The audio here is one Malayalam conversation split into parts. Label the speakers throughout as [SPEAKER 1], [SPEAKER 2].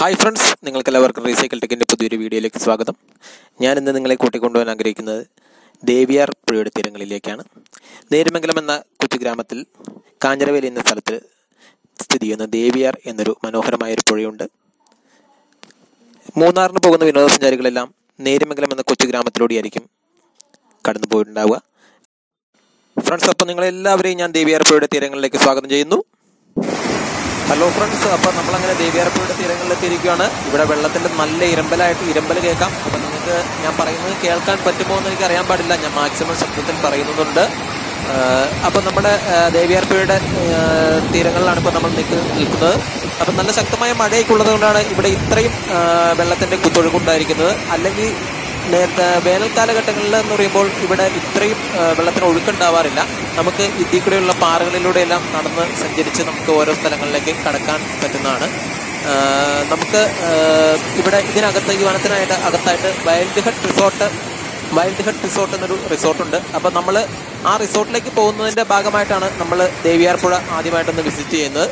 [SPEAKER 1] ഹായ് ഫ്രണ്ട്സ്, നിങ്ങൾക്കെല്ലാവർക്കും റീസൈക്കിൾ ടെക്കിൻ്റെ പുതിയൊരു വീഡിയോയിലേക്ക് സ്വാഗതം. ഞാനിന്ന് നിങ്ങളെ കൂട്ടിക്കൊണ്ടുപോകാൻ ആഗ്രഹിക്കുന്നത് ദേവിയാർ പുഴയുടെ തീരങ്ങളിലേക്കാണ്. നേരുമംഗലം എന്ന കൊച്ചു ഗ്രാമത്തിൽ കാഞ്ഞിരവേലി എന്ന സ്ഥലത്ത് സ്ഥിതി ചെയ്യുന്ന ദേവിയാർ എന്നൊരു മനോഹരമായൊരു പുഴയുണ്ട്. മൂന്നാറിന് പോകുന്ന വിനോദസഞ്ചാരികളെല്ലാം നേരുമംഗലം എന്ന കൊച്ചു ഗ്രാമത്തിലൂടെയായിരിക്കും കടന്നു പോയിട്ടുണ്ടാവുക. ഫ്രണ്ട്സ്, അപ്പോൾ നിങ്ങളെല്ലാവരെയും ഞാൻ ദേവിയാർ പുഴയുടെ തീരങ്ങളിലേക്ക് സ്വാഗതം ചെയ്യുന്നു. ഹലോ ഫ്രണ്ട്സ്, അപ്പോൾ നമ്മളങ്ങനെ ദേവിയാർപ്പുഴയുടെ തീരങ്ങളിലെത്തിയിരിക്കുകയാണ്. ഇവിടെ വെള്ളത്തിൻ്റെ നല്ല ഇരമ്പൽ കേൾക്കാം. അപ്പം നിങ്ങൾക്ക് ഞാൻ പറയുന്നത് കേൾക്കാൻ പറ്റുമോ എന്ന് എനിക്ക് അറിയാൻ പാടില്ല. ഞാൻ മാക്സിമം ശബ്ദത്തിൽ പറയുന്നുണ്ട്. അപ്പം നമ്മുടെ ദേവിയാർപ്പുഴയുടെ തീരങ്ങളിലാണ് ഇപ്പോൾ നമ്മൾ നിൽക്കുന്നത്. അപ്പം നല്ല ശക്തമായ മഴയൊക്കെ ഉള്ളത് കൊണ്ടാണ് ഇവിടെ ഇത്രയും വെള്ളത്തിൻ്റെ കുത്തൊഴുക്കുണ്ടായിരിക്കുന്നത്. അല്ലെങ്കിൽ നേരത്തെ വേനൽക്കാലഘട്ടങ്ങളിൽ എന്ന് പറയുമ്പോൾ ഇവിടെ ഇത്രയും വെള്ളത്തിന് ഒഴുക്കുണ്ടാവാറില്ല. നമുക്ക് ഇതിൽ കൂടെയുള്ള പാറകളിലൂടെയെല്ലാം നടന്ന് സഞ്ചരിച്ച് നമുക്ക് ഓരോ സ്ഥലങ്ങളിലേക്ക് കടക്കാൻ പറ്റുന്നതാണ്. നമുക്ക് ഇവിടെ ഇതിനകത്ത് ഈ വനത്തിനായിട്ട് അകത്തായിട്ട് വൈൽഡ് ഹട്ട് റിസോർട്ട് എന്നൊരു റിസോർട്ടുണ്ട്. അപ്പം നമ്മൾ ആ റിസോർട്ടിലേക്ക് പോകുന്നതിൻ്റെ ഭാഗമായിട്ടാണ് നമ്മൾ ദേവിയാർ പുഴ ആദ്യമായിട്ടൊന്ന് വിസിറ്റ് ചെയ്യുന്നത്.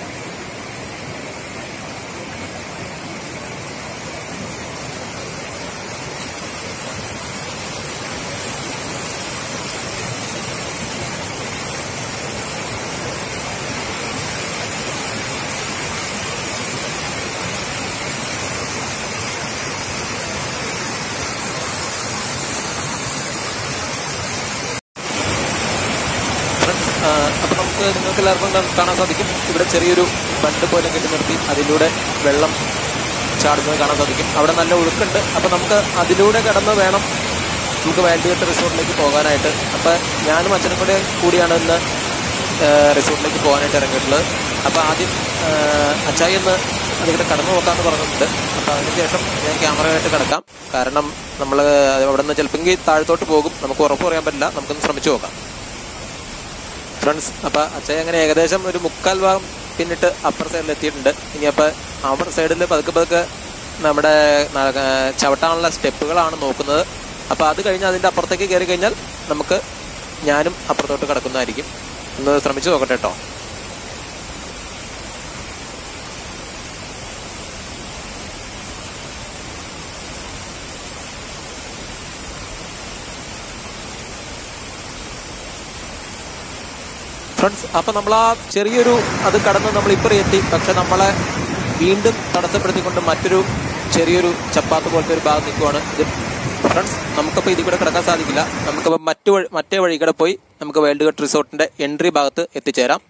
[SPEAKER 1] അപ്പോൾ നിങ്ങൾക്ക് എല്ലാവർക്കും കാണാൻ സാധിക്കും, ഇവിടെ ചെറിയൊരു ബണ്ട് പോലെ കെട്ടി നിർത്തി അതിലൂടെ വെള്ളം ചാടുന്നത് കാണാൻ സാധിക്കും. അവിടെ നല്ല ഒഴുക്കുണ്ട്. അപ്പോൾ നമുക്ക് അതിലൂടെ കടന്ന് വേണം നമുക്ക് വൈൽഡ് ഹട്ട് റിസോർട്ടിലേക്ക് പോകാനായിട്ട്. അപ്പോൾ ഞാനും അച്ഛനും കൂടിയാണ് ഇന്ന് റിസോർട്ടിലേക്ക് പോകാനായിട്ട് ഇറങ്ങിയിട്ടുള്ളത്. അപ്പോൾ ആദ്യം അച്ചായി എന്ന് അതിവിടെ കടന്നു നോക്കാമെന്ന് പറഞ്ഞിട്ടുണ്ട്. അപ്പോൾ അതിനുശേഷം ഞാൻ ക്യാമറയായിട്ട് കിടക്കാം. കാരണം നമ്മൾ അവിടെ നിന്ന് ചിലപ്പോൾ താഴത്തോട്ട് പോകും, നമുക്ക് ഉറപ്പ് പറയാൻ പറ്റില്ല. നമുക്കൊന്ന് ശ്രമിച്ചു നോക്കാം ഫ്രണ്ട്സ്. അപ്പോൾ അച്ചായി അങ്ങനെ ഏകദേശം ഒരു 3/4 ഭാഗം പിന്നിട്ട് അപ്പർ സൈഡിൽ എത്തിയിട്ടുണ്ട്. ഇനി അപ്പോൾ അപ്പർ സൈഡിൽ പതുക്കെ നമ്മുടെ ചവിട്ടാനുള്ള സ്റ്റെപ്പുകളാണ് നോക്കുന്നത്. അപ്പോൾ അത് കഴിഞ്ഞ് അതിൻ്റെ അപ്പുറത്തേക്ക് കയറി കഴിഞ്ഞാൽ ഞാനും അപ്പുറത്തോട്ട് കിടക്കുന്നതായിരിക്കും. ഒന്ന് ശ്രമിച്ചു നോക്കട്ടെ കേട്ടോ. ഫ്രണ്ട്സ്, അപ്പം നമ്മൾ ആ ചെറിയൊരു അത് കടന്ന് നമ്മൾ ഇപ്പുറം എത്തി. പക്ഷെ നമ്മളെ വീണ്ടും തടസ്സപ്പെടുത്തിക്കൊണ്ട് മറ്റൊരു ചെറിയൊരു ചപ്പാത്ത് പോലത്തെ ഒരു ഭാഗം നിൽക്കുവാണ് ഇത്. ഫ്രണ്ട്സ്, നമുക്കപ്പോൾ ഇതിൽ കൂടെ കിടക്കാൻ സാധിക്കില്ല. നമുക്കപ്പോൾ മറ്റേ വഴി കൂടെ പോയി നമുക്ക് വൈൽഡ് ഹട്ട് റിസോർട്ടിൻ്റെ എൻട്രി ഭാഗത്ത് എത്തിച്ചേരാം.